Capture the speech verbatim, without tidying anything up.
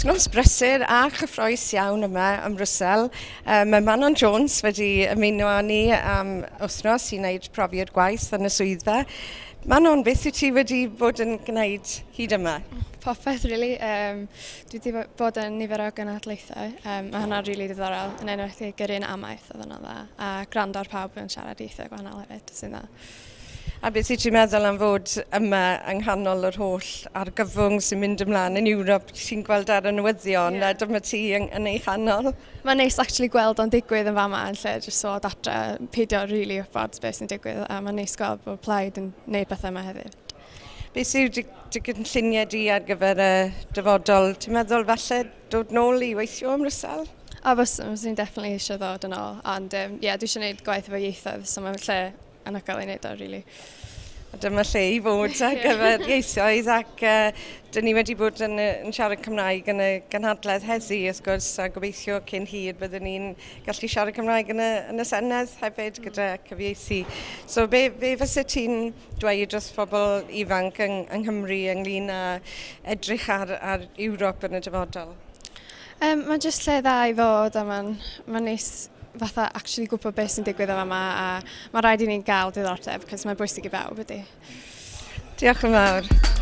wythnos brysur a chyffroes iawn yma ym Mrwsel. Um, mae Manon Jones wedi ymuno â ni am wythnos i wneud profiad gwaith yn y swyddfa. Manon, beth wyt ti wedi bod yn gwneud hyd yma? Popeth, really. Um, dwi wedi bod yn nifer o gynhadleithau. Um, mae hwnna'n rili diddorol, yn enwedig gyrru'n amaeth oedd yno dda. A gwrando ar pawb yn siarad ieithau gwahanol hefyd, sy'n dda. A beth wyt ti'n meddwl am fod yma yng nghanol yr holl argyfwng sy'n mynd ymlaen yn Ewrop? Ti'n gweld ar y newyddion, yeah. A dyma ti yn, yn ei chanol. Mae'n neis actually gweld o'n digwydd yn fama yn lle jyst o adra, peidio rili wybod beth sy'n digwydd, a mae'n neis gweld bod Plaid yn gwneud bethau yma heddiw. Beth yw dy, dy gynlluniau di ar gyfer y dyfodol? Ti'n meddwl falle dod nôl i weithio ym Mrwsel? O, fys, fyswn i'n definitely eisiau ddod yn ôl, ond um, yeah, dwi eisiau gwneud gwaith efo ieithoedd, so mae'n lle anhygoel i wneud o, rili. A dyma lle i fod ar gyfer ieithoedd ac uh, dyn ni wedi bod yn, yn siarad Cymraeg yn y gynhadledd heddi, wrth gwrs, a gobeithio cyn hir byddwn ni'n gallu siarad Cymraeg yn y, yn y Senedd hefyd gyda cyfieithu. So be, be fysa ti'n dweud wrth bobl ifanc yng, yng Nghymru ynglyn â edrych ar, ar Ewrop yn y dyfodol? Um, mae'n jyst lle dda i fod, a mae'n ma neis fatha actually gwybod beth sy'n digwydd yma, a mae rhaid i ni gael diddordeb, cos mae'n bwysig i bawb ydy. Diolch yn fawr.